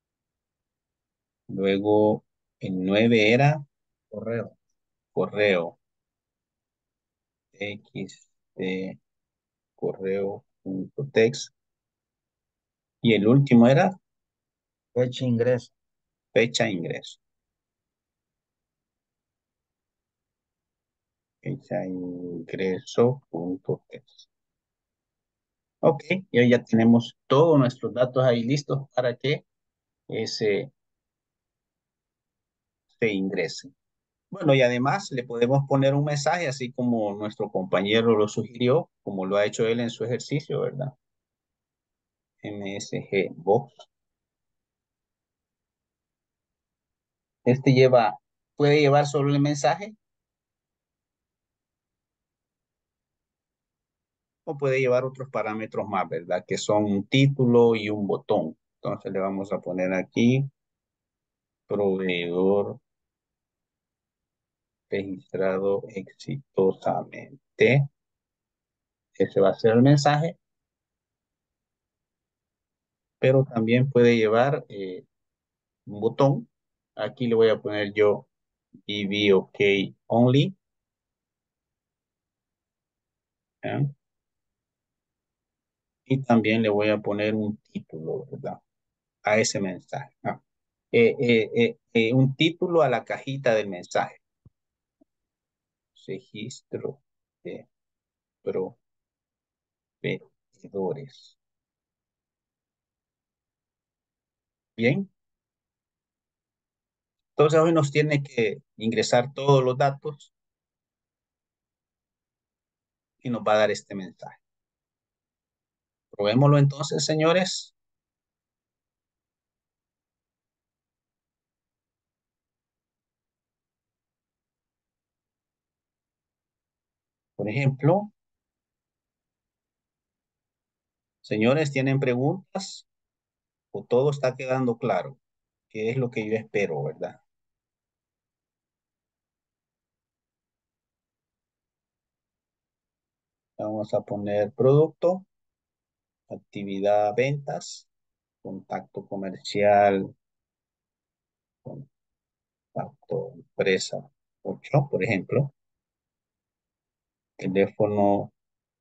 Luego el 9 era Correo. correo, TXT correo punto text. Y el último era Fecha de ingreso. fecha de ingreso. Fecha de ingreso punto text. Ok, y hoy ya tenemos todos nuestros datos ahí listos para que se ingrese. Bueno, y además le podemos poner un mensaje, así como nuestro compañero lo sugirió, como lo ha hecho él en su ejercicio, ¿verdad? MSG Box. Este puede llevar solo el mensaje o puede llevar otros parámetros más, ¿verdad? Que son un título y un botón. Entonces le vamos a poner aquí proveedor registrado exitosamente. Ese va a ser el mensaje, pero también puede llevar un botón. Aquí le voy a poner yo EV OK Only. ¿Eh? Y también le voy a poner un título, ¿verdad? A ese mensaje. Un título a la cajita del mensaje. Registro de proveedores. Bien. Entonces hoy nos tiene que ingresar todos los datos y nos va a dar este mensaje. Probémoslo entonces, señores. Por ejemplo, señores, ¿tienen preguntas o todo está quedando claro? ¿Qué es lo que yo espero, verdad? Vamos a poner producto, actividad, ventas, contacto comercial, contacto empresa 8, por ejemplo, teléfono,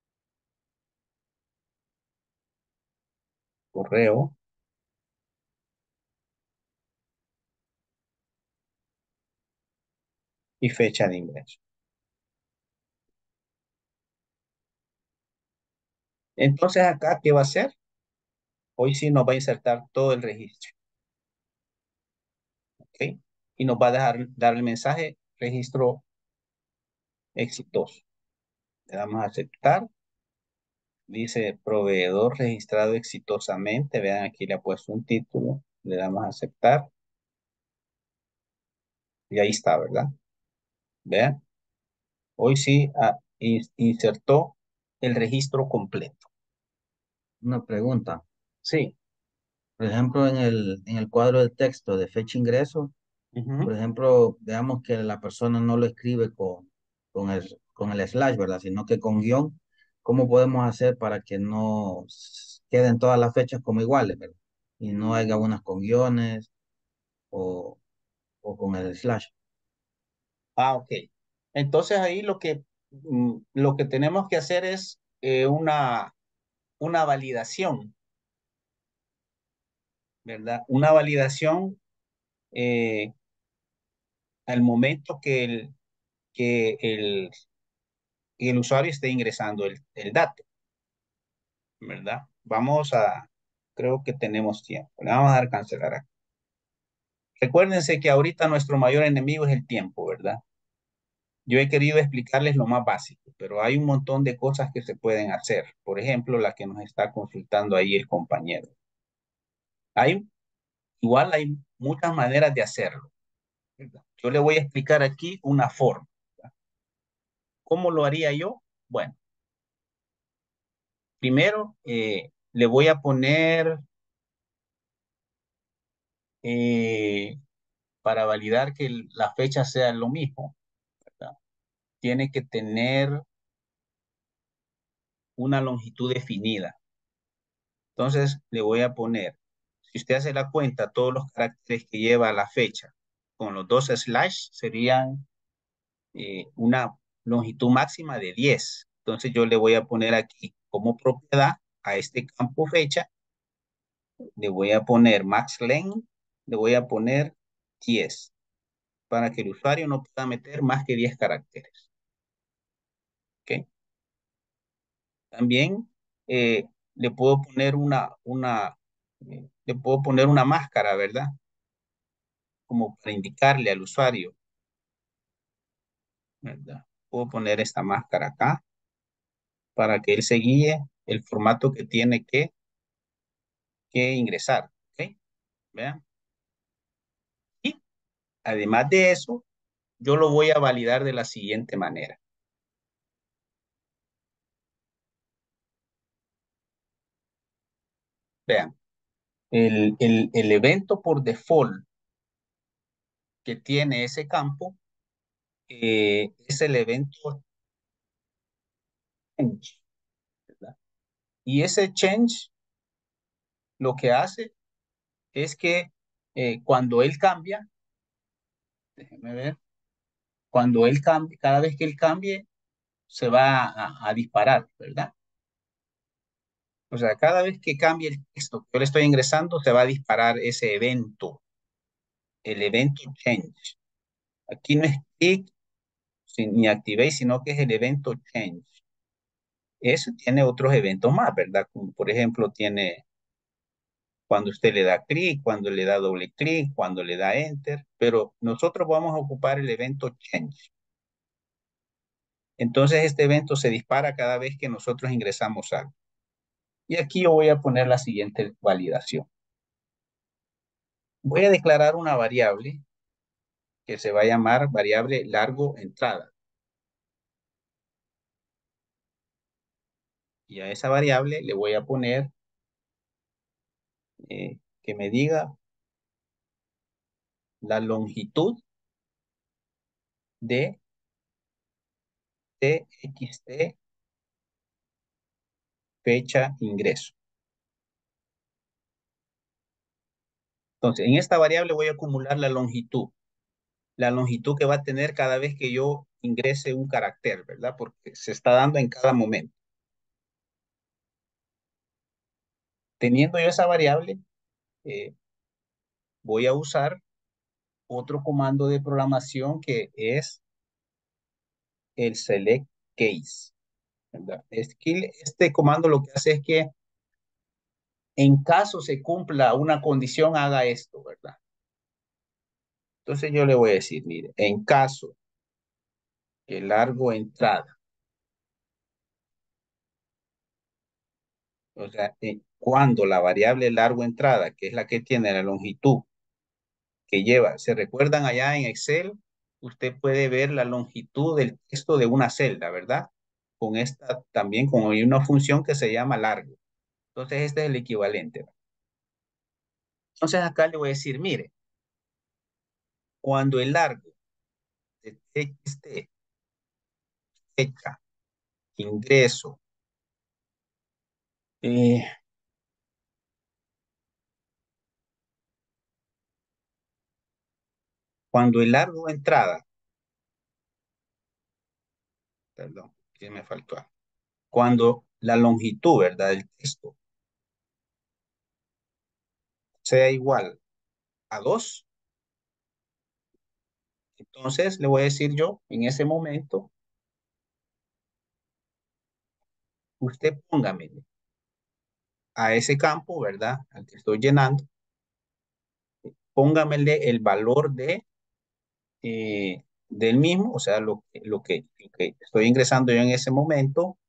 correo y fecha de ingreso. Entonces acá, ¿qué va a hacer? Hoy sí nos va a insertar todo el registro, ¿ok? Y nos va a dar el mensaje, registro exitoso. Le damos a aceptar. Dice proveedor registrado exitosamente. Vean, aquí le ha puesto un título. Le damos a aceptar. Y ahí está, ¿verdad? Vean. Hoy sí insertó el registro completo. Una pregunta. Sí. Por ejemplo, en el cuadro de texto de fecha ingreso, por Ujú. ejemplo, veamos que la persona no lo escribe con el slash, ¿verdad? Sino que con guión. ¿Cómo podemos hacer para que no queden todas las fechas como iguales, ¿verdad? Y no haya unas con guiones o, o con el slash. Ok. Entonces ahí lo que tenemos que hacer es una validación, ¿verdad? Una validación eh, al momento que el usuario esté ingresando el dato, ¿verdad? Creo que tenemos tiempo. Le vamos a dar cancelar aquí. Recuérdense que ahorita nuestro mayor enemigo es el tiempo, ¿verdad? Yo he querido explicarles lo más básico, pero hay un montón de cosas que se pueden hacer. Por ejemplo, la que nos está consultando ahí el compañero. Hay, igual hay muchas maneras de hacerlo, ¿verdad? Yo le voy a explicar aquí una forma, ¿verdad? ¿Cómo lo haría yo? Bueno, primero le voy a poner eh, para validar que la fecha sea lo mismo, ¿verdad? Tiene que tener una longitud definida. Entonces le voy a poner, si usted hace la cuenta, todos los caracteres que lleva la fecha con los dos slash serían una longitud máxima de 10. Entonces yo le voy a poner aquí como propiedad a este campo fecha, le voy a poner max length, le voy a poner 10 para que el usuario no pueda meter más que 10 caracteres. ¿Ok? También le puedo poner le puedo poner una máscara, ¿verdad? Como para indicarle al usuario, ¿verdad? Puedo poner esta máscara acá para que él se guíe el formato que tiene que ingresar, ¿ok? Vean. Y además de eso, yo lo voy a validar de la siguiente manera. Vean, el evento por default que tiene ese campo es el evento change, ¿verdad? Y ese change lo que hace es que cuando él cambia, déjenme ver, cuando él cambia, cada vez que él cambie, se va a disparar, ¿verdad? O sea, cada vez que cambie el texto que yo le estoy ingresando, se va a disparar ese evento, el evento change. Aquí no es click ni activate, sino que es el evento change. Eso tiene otros eventos más, ¿verdad? Como por ejemplo tiene cuando usted le da clic, cuando le da doble clic, cuando le da enter, pero nosotros vamos a ocupar el evento change. Entonces este evento se dispara cada vez que nosotros ingresamos algo. Y aquí yo voy a poner la siguiente validación. Voy a declarar una variable que se va a llamar variable largo entrada. Y a esa variable le voy a poner que me diga la longitud de TXT fecha ingreso. Entonces, en esta variable voy a acumular la longitud que va a tener cada vez que yo ingrese un carácter, ¿verdad? Porque se está dando en cada momento. Teniendo yo esa variable, eh, voy a usar otro comando de programación que es el select case, ¿verdad? Este comando lo que hace es que en caso se cumpla una condición, haga esto, ¿verdad? Entonces yo le voy a decir, mire, en caso que largo entrada, o sea, cuando la variable largo entrada, que es la que tiene la longitud que lleva, ¿se recuerdan allá en Excel? Usted puede ver la longitud del texto de una celda, ¿verdad? Con esta también, con una función que se llama largo. Entonces, este es el equivalente. Entonces, acá le voy a decir, mire, cuando el largo de TXT, fecha, ingreso, eh, cuando el largo de entrada, perdón, que me faltó, cuando la longitud, ¿verdad? Del texto sea igual a 2, entonces le voy a decir yo, en ese momento, usted póngame a ese campo, ¿verdad? Al que estoy llenando, póngamele el valor del mismo, o sea, lo que estoy ingresando yo en ese momento,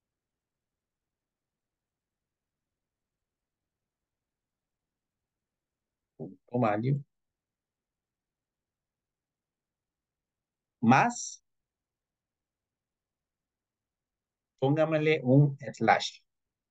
punto value, más, póngamele un slash.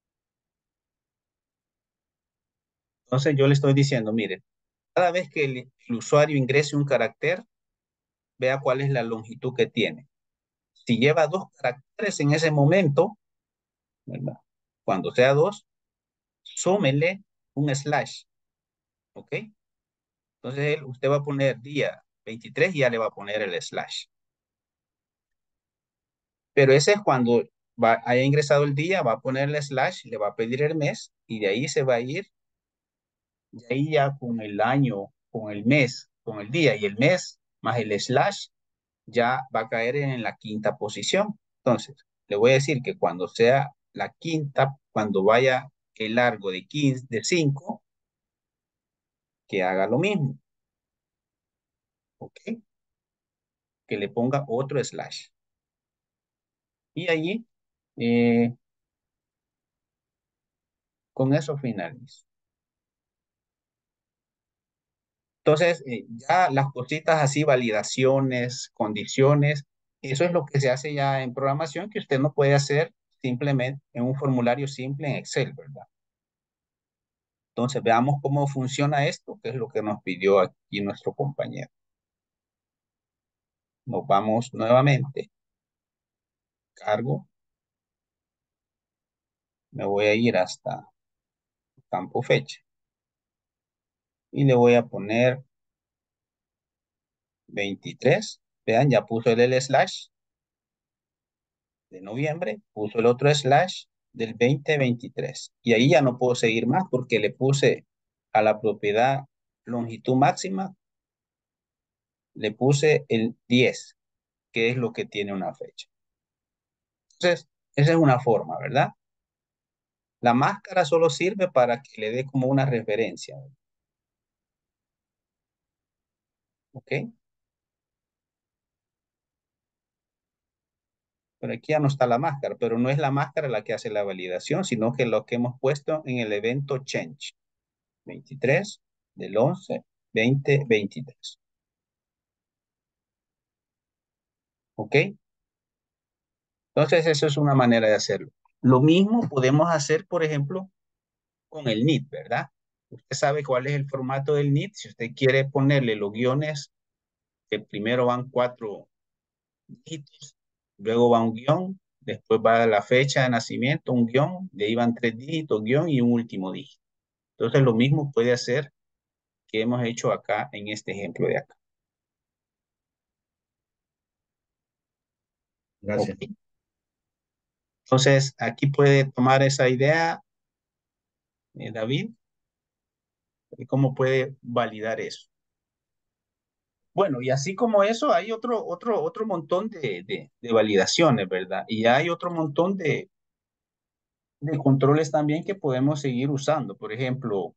Entonces yo le estoy diciendo, mire, cada vez que el usuario ingrese un carácter, vea cuál es la longitud que tiene. Si lleva 2 caracteres en ese momento, ¿verdad? Cuando sea 2, súmele un slash, ¿ok? Entonces usted va a poner día 23 y ya le va a poner el slash. Pero ese es cuando haya ingresado el día, va a poner el slash, le va a pedir el mes y de ahí se va a ir, de ahí ya con el año, con el mes, con el día y el mes, más el slash, ya va a caer en la quinta posición. Entonces, le voy a decir que cuando sea la quinta, cuando vaya el largo de 15, de 5, que haga lo mismo, ¿ok? Que le ponga otro slash. Y allí, eh, con eso finalizo. Entonces, ya las cositas así, validaciones, condiciones, eso es lo que se hace ya en programación que usted no puede hacer simplemente en un formulario simple en Excel, ¿verdad? Entonces, veamos cómo funciona esto, que es lo que nos pidió aquí nuestro compañero. Nos vamos nuevamente. Cargo. Me voy a ir hasta campo fecha. Y le voy a poner 23. Vean, ya puso el slash de noviembre, puso el otro slash del 2023. Y ahí ya no puedo seguir más porque le puse a la propiedad longitud máxima, le puse el 10, que es lo que tiene una fecha. Entonces, esa es una forma, ¿verdad? La máscara solo sirve para que le dé como una referencia, ¿ok? Pero aquí ya no está la máscara, pero no es la máscara la que hace la validación, sino que lo que hemos puesto en el evento change, 23 del 11, 2023. ¿Ok? Entonces, eso es una manera de hacerlo. Lo mismo podemos hacer, por ejemplo, con el NIT, ¿verdad? Usted sabe cuál es el formato del NIT. Si usted quiere ponerle los guiones, que primero van 4 dígitos, luego va un guión, después va la fecha de nacimiento, un guión, de ahí van 3 dígitos, guión y un último dígito. Entonces lo mismo puede hacer que hemos hecho acá en este ejemplo de acá. Gracias. Ok. Entonces aquí puede tomar esa idea, David, de cómo puede validar eso. Bueno, y así como eso, hay otro montón de validaciones, ¿verdad? Y hay otro montón de controles también que podemos seguir usando. Por ejemplo,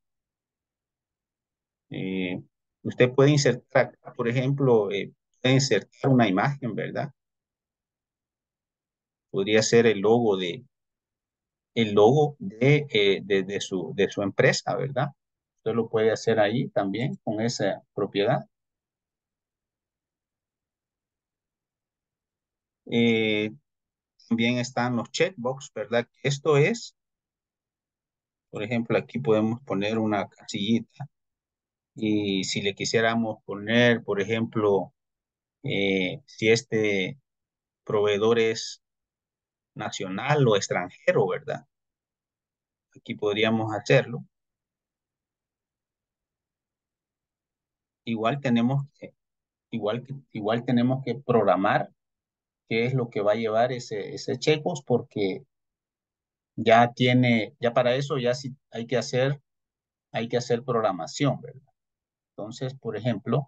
eh, usted puede insertar, por ejemplo, puede insertar una imagen, ¿verdad? Podría ser el logo de su empresa, ¿verdad? Usted lo puede hacer ahí también con esa propiedad. Eh, También están los checkbox, ¿verdad? Esto es, por ejemplo, aquí podemos poner una casillita y si le quisiéramos poner, por ejemplo, si este proveedor es nacional o extranjero, ¿verdad? Aquí podríamos hacerlo. Igual tenemos igual tenemos que programar qué es lo que va a llevar ese checkbox porque ya para eso ya sí hay que hacer programación, ¿verdad? Entonces, por ejemplo,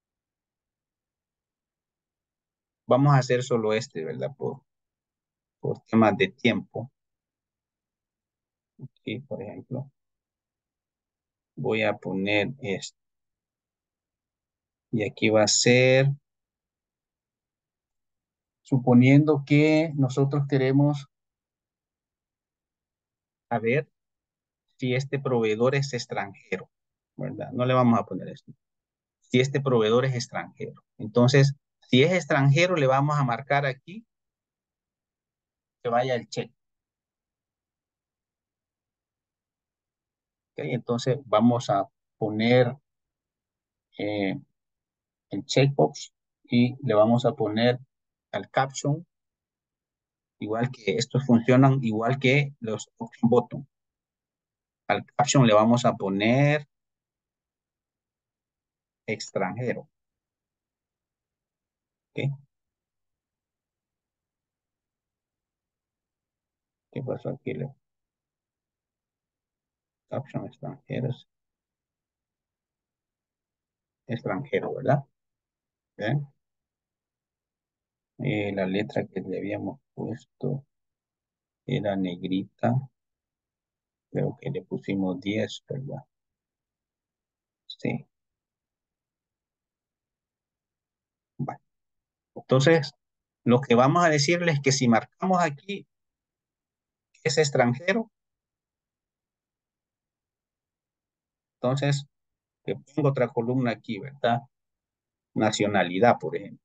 vamos a hacer solo este, ¿verdad? Por temas de tiempo. Y, por ejemplo, voy a poner esto. Y aquí va a ser, suponiendo que nosotros queremos saber si este proveedor es extranjero, ¿verdad? No le vamos a poner esto. Si este proveedor es extranjero. Entonces, si es extranjero, le vamos a marcar aquí que vaya el check. ¿Ok? Entonces, vamos a poner eh, el checkbox y le vamos a poner al caption, igual que estos funcionan igual que los option button. Al caption le vamos a poner extranjero. ¿Ok? ¿Qué pasó aquí? Caption extranjeros, extranjero, ¿verdad? ¿Ok? La letra que le habíamos puesto era negrita. Creo que le pusimos 10, ¿verdad? Sí. Bueno. Entonces, lo que vamos a decirles es que si marcamos aquí que es extranjero, entonces le pongo otra columna aquí, ¿verdad? Nacionalidad, por ejemplo.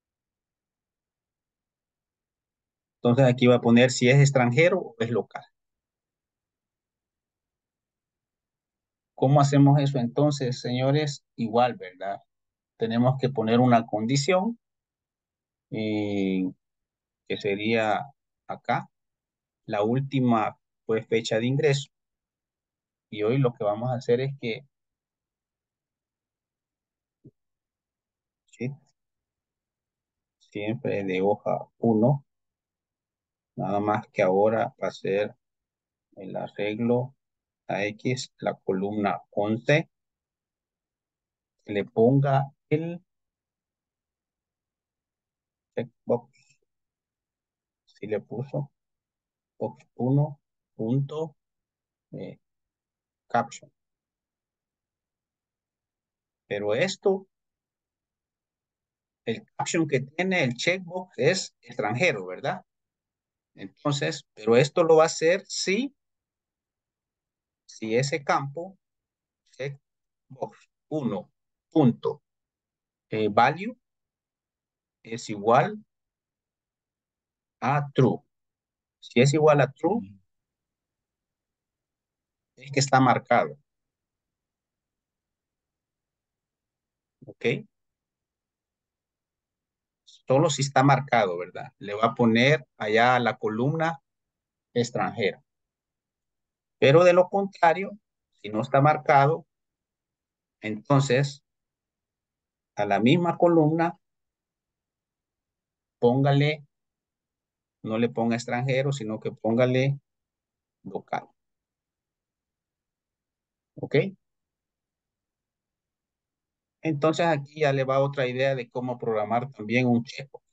Entonces aquí va a poner si es extranjero o es local. ¿Cómo hacemos eso entonces, señores? Igual, ¿verdad? Tenemos que poner una condición eh, que sería acá, la última pues fecha de ingreso. Y hoy lo que vamos a hacer es que ¿sí? Siempre de hoja 1, nada más que ahora va a ser el arreglo a X, la columna 11, que le ponga el checkbox, si le puso box 1 punto eh, caption. Pero esto, el caption que tiene el checkbox es extranjero, ¿verdad? Entonces, pero esto lo va a hacer si ese campo, checkbox 1 punto value es igual a true. Si es igual a true, es que está marcado. ¿Ok? Solo si está marcado, ¿verdad? Le va a poner allá a la columna extranjero. Pero de lo contrario, si no está marcado, entonces a la misma columna póngale, no le ponga extranjero, sino que póngale local. ¿Ok? Entonces aquí ya le va otra idea de cómo programar también un checkbox.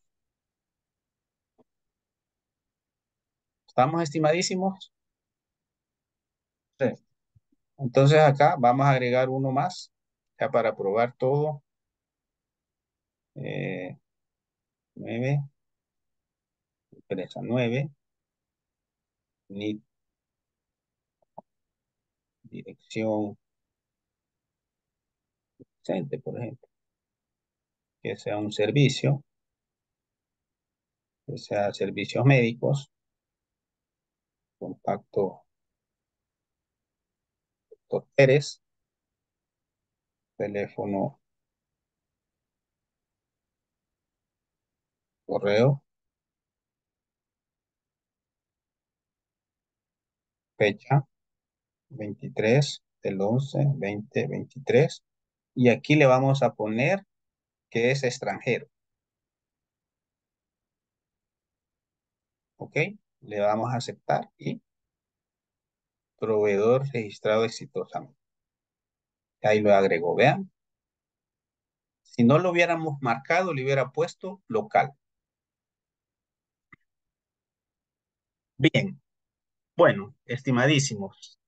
¿Estamos estimadísimos? Sí. Entonces acá vamos a agregar uno más, ya para probar todo. 9, empresa 9, ni dirección docente, por ejemplo, que sea un servicio, que sea servicios médicos, contacto Dr. Pérez, teléfono, correo, fecha 23/11/2023, y aquí le vamos a poner que es extranjero. ¿Ok? Le vamos a aceptar y proveedor registrado exitosamente. Ahí lo agregó, vean. Si no lo hubiéramos marcado, le hubiera puesto local. Bien, bueno, estimadísimos,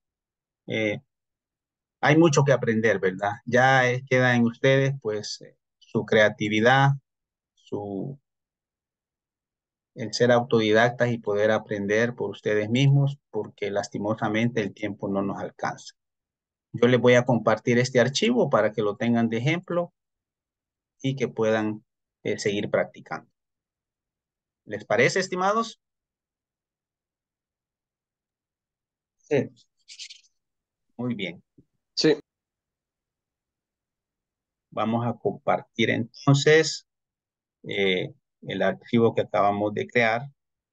hay mucho que aprender, ¿verdad? Ya queda en ustedes, pues, su creatividad, su, el ser autodidactas y poder aprender por ustedes mismos, porque lastimosamente el tiempo no nos alcanza. Yo les voy a compartir este archivo para que lo tengan de ejemplo y que puedan seguir practicando. ¿Les parece, estimados? Sí. Muy bien. Sí. Vamos a compartir entonces el archivo que acabamos de crear.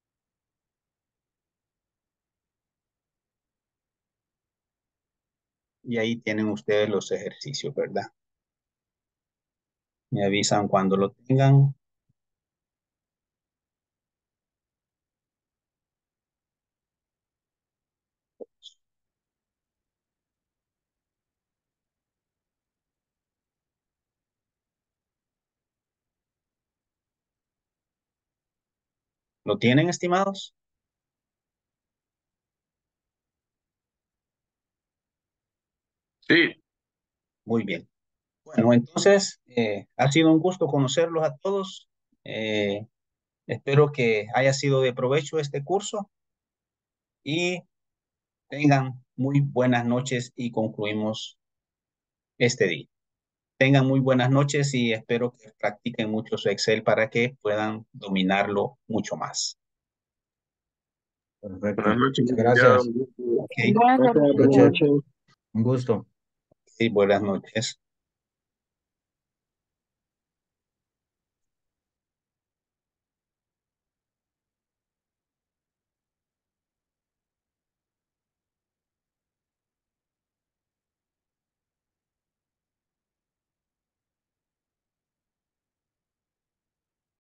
Y ahí tienen ustedes los ejercicios, ¿verdad? Me avisan cuando lo tengan. ¿Lo tienen, estimados? Sí. Muy bien. Bueno, entonces, ha sido un gusto conocerlos a todos. Espero que haya sido de provecho este curso y tengan muy buenas noches y concluimos este día. Tengan muy buenas noches y espero que practiquen mucho su Excel para que puedan dominarlo mucho más. Perfecto. Buenas noches, Muchas licenciado. gracias. Un gusto. Ok, Gracias, Buenas buenas noches. noches. Un gusto. sí, buenas noches.